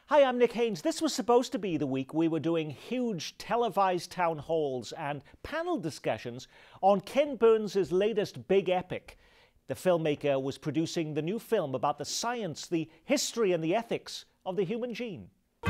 Hi, I'm Nick Haynes. This was supposed to be the week we were doing huge televised town halls and panel discussions on Ken Burns' latest big epic. The filmmaker was producing the new film about the science, the history and the ethics of the human gene.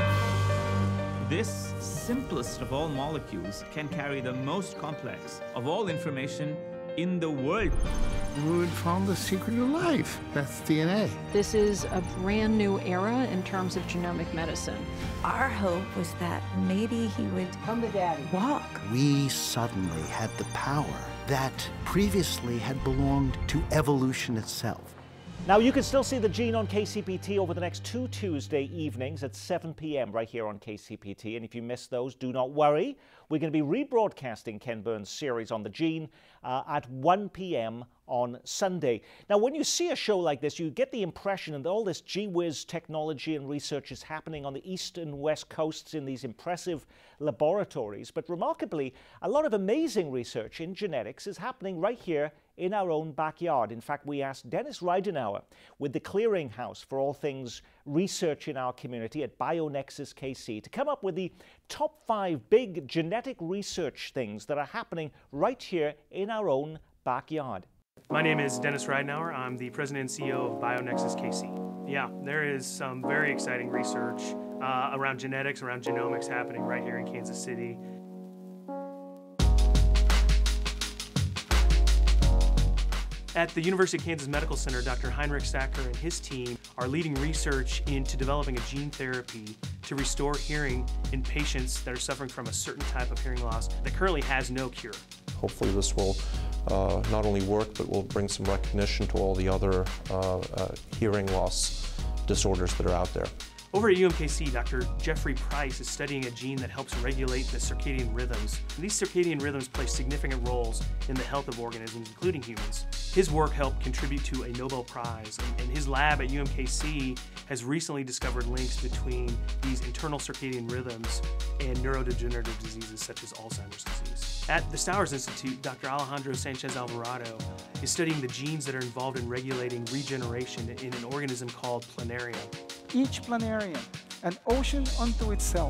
This simplest of all molecules can carry the most complex of all information in the world. We would found the secret of life. That's DNA. This is a brand new era in terms of genomic medicine. Our hope was that maybe he would walk. We suddenly had the power that previously had belonged to evolution itself. Now, you can still see the gene on KCPT over the next 2 Tuesday evenings at 7 p.m. right here on KCPT. And if you miss those, do not worry. We're going to be rebroadcasting Ken Burns' series on the gene at 1 p.m. on Sunday. Now, when you see a show like this, you get the impression that all this gee-whiz technology and research is happening on the east and west coasts in these impressive laboratories. But remarkably, a lot of amazing research in genetics is happening right here in our own backyard. In fact, we asked Dennis Ridenour with the Clearinghouse for all things research in our community at BioNexus KC to come up with the top 5 big genetic research things that are happening right here in our own backyard. My name is Dennis Ridenour. I'm the president and CEO of BioNexus KC. Yeah, there is some very exciting research around genetics, around genomics happening right here in Kansas City. At the University of Kansas Medical Center, Dr. Heinrich Sacker and his team are leading research into developing a gene therapy to restore hearing in patients that are suffering from a certain type of hearing loss that currently has no cure. Hopefully this will not only work, but will bring some recognition to all the other hearing loss disorders that are out there. Over at UMKC, Dr. Jeffrey Price is studying a gene that helps regulate the circadian rhythms. And these circadian rhythms play significant roles in the health of organisms, including humans. His work helped contribute to a Nobel Prize, and his lab at UMKC has recently discovered links between these internal circadian rhythms and neurodegenerative diseases such as Alzheimer's disease. At the Stowers Institute, Dr. Alejandro Sanchez Alvarado is studying the genes that are involved in regulating regeneration in an organism called Planarian. Each planarian, an ocean unto itself,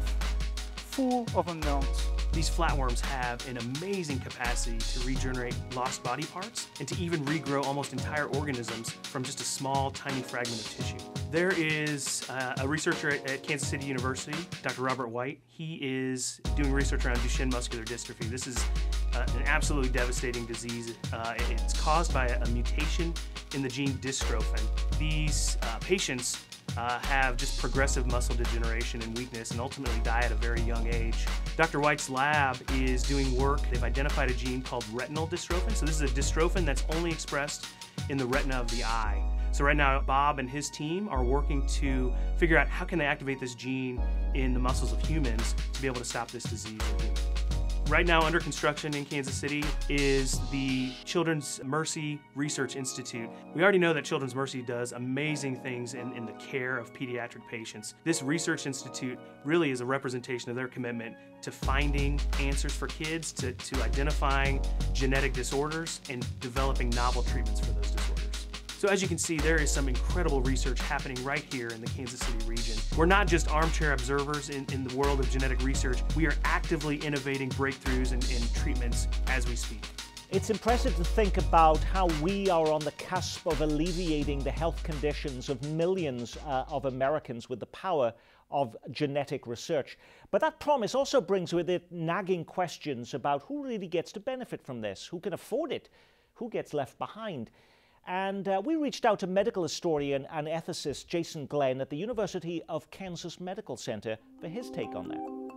full of unknowns. These flatworms have an amazing capacity to regenerate lost body parts and to even regrow almost entire organisms from just a small, tiny fragment of tissue. There is a researcher at Kansas City University, Dr. Robert White. He is doing research around Duchenne muscular dystrophy. This is an absolutely devastating disease. It's caused by a mutation in the gene dystrophin. These patients have just progressive muscle degeneration and weakness and ultimately die at a very young age. Dr. White's lab is doing work. They've identified a gene called retinal dystrophin. So this is a dystrophin that's only expressed in the retina of the eye. So right now, Bob and his team are working to figure out how can they activate this gene in the muscles of humans to be able to stop this disease in humans. Right now under construction in Kansas City is the Children's Mercy Research Institute. We already know that Children's Mercy does amazing things in the care of pediatric patients. This research institute really is a representation of their commitment to finding answers for kids, to identifying genetic disorders and developing novel treatments for those disorders. So as you can see, there is some incredible research happening right here in the Kansas City region. We're not just armchair observers in the world of genetic research. We are actively innovating breakthroughs and treatments as we speak. It's impressive to think about how we are on the cusp of alleviating the health conditions of millions of Americans with the power of genetic research. But that promise also brings with it nagging questions about who really gets to benefit from this, who can afford it, who gets left behind. And we reached out to medical historian and ethicist Jason Glenn at the University of Kansas Medical Center for his take on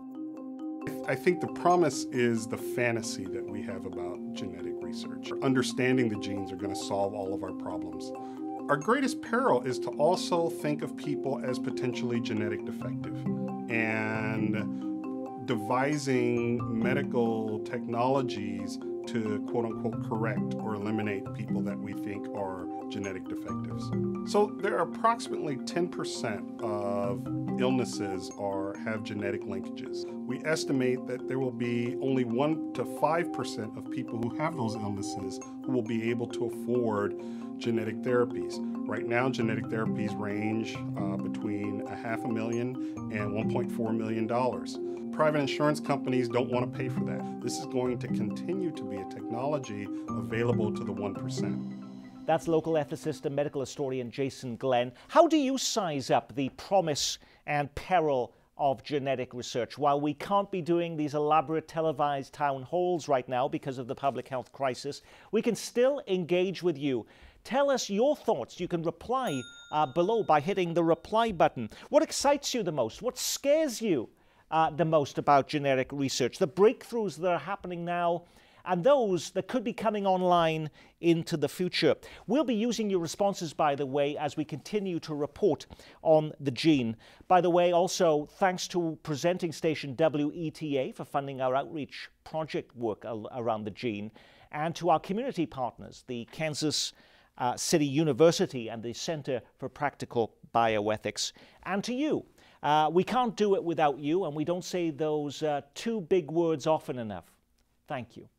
that. I think the promise is the fantasy that we have about genetic research. Understanding the genes are going to solve all of our problems. Our greatest peril is to also think of people as potentially genetic defective and devising medical technologies to quote-unquote correct or eliminate people that we think are genetic defectives. So there are approximately 10% of illnesses have genetic linkages. We estimate that there will be only 1 to 5% of people who have those illnesses who will be able to afford genetic therapies. Right now, genetic therapies range between $500,000 and $1.4 million. Private insurance companies don't want to pay for that. This is going to continue to be a technology available to the 1%. That's local ethicist and medical historian Jason Glenn. How do you size up the promise and peril of genetic research? While we can't be doing these elaborate televised town halls right now because of the public health crisis, we can still engage with you. Tell us your thoughts. You can reply below by hitting the reply button. What excites you the most? What scares you the most about genetic research? The breakthroughs that are happening now and those that could be coming online into the future. We'll be using your responses, by the way, as we continue to report on the gene. By the way, also, thanks to presenting station WETA for funding our outreach project work around the gene, and to our community partners, the Kansas City University and the Center for Practical Bioethics, and to you. We can't do it without you, and we don't say those two big words often enough. Thank you.